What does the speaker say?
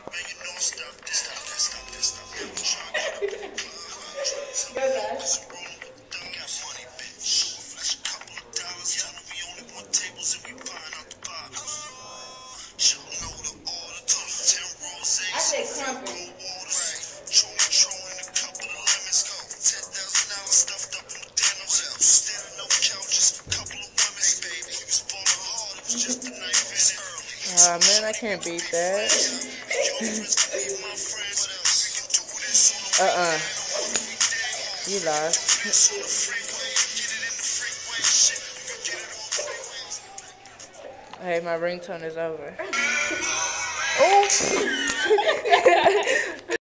I said crumpet. Man, I can't beat that. You lost. Hey, my ringtone is over. Oh!